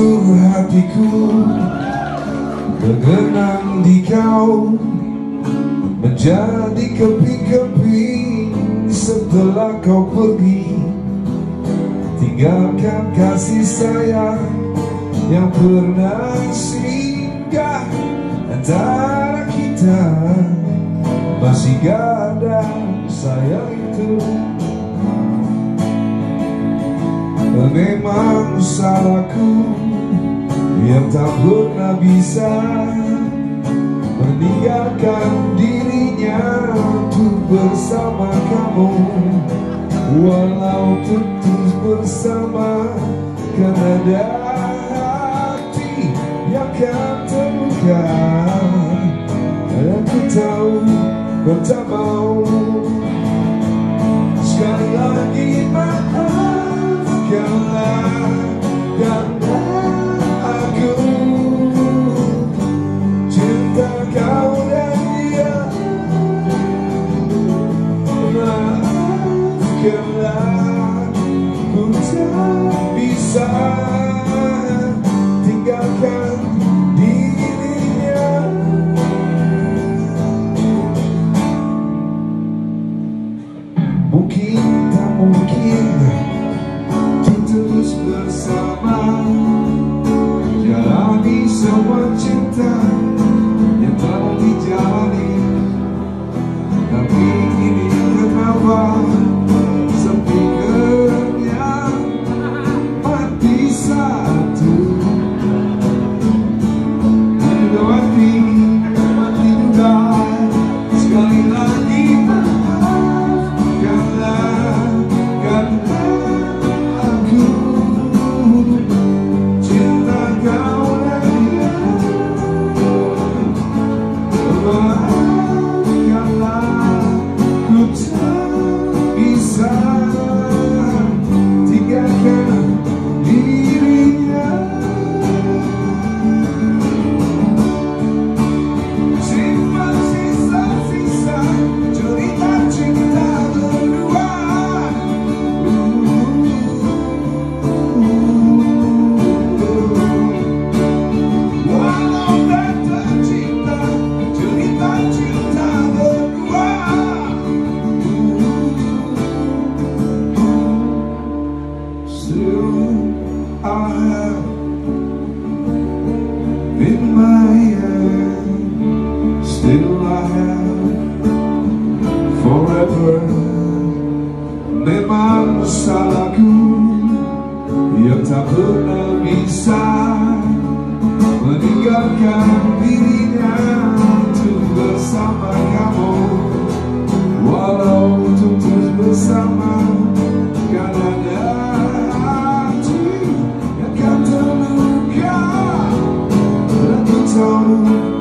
seluruh hatiku tergenang di kau, menjadi keping-keping setelah kau pergi. Tinggalkan kasih sayang yang pernah singgah antara kita. Masih gak ada sayang itu. Memang salahku yang tak pernah bisa meninggalkan dirinya untuk bersama kamu. Walau terus bersama, kan ada hati yang kan terluka. Dan aku tahu kau tak mau. Sekali lagi maafkanlah, karena aku cinta kau dan dia. Maafkanlah, ku tak bisa tinggalkan dirinya. Mungkin tak mungkin terus bersama, jalani semua cinta yang telah dijalani. Tapi ini kenapa sepi kenyang, mati satu, juga mati juga. Sekali lagi maafkanlah, karena aku cinta kau dan dia. Maafkanlah, ku tak bisa tinggalkan dirinya. Simpan sisa-sisa cerita cinta berdua. Walau tak tercinta, cerita cinta berdua. Still I have in my hand, still I have forever. Memang salahku yang tak pernah bisa meninggalkan dirinya untuk bersama kamu. Walau untuk terus bersama, kan ada hati yang kan terluka. Dan ku tahu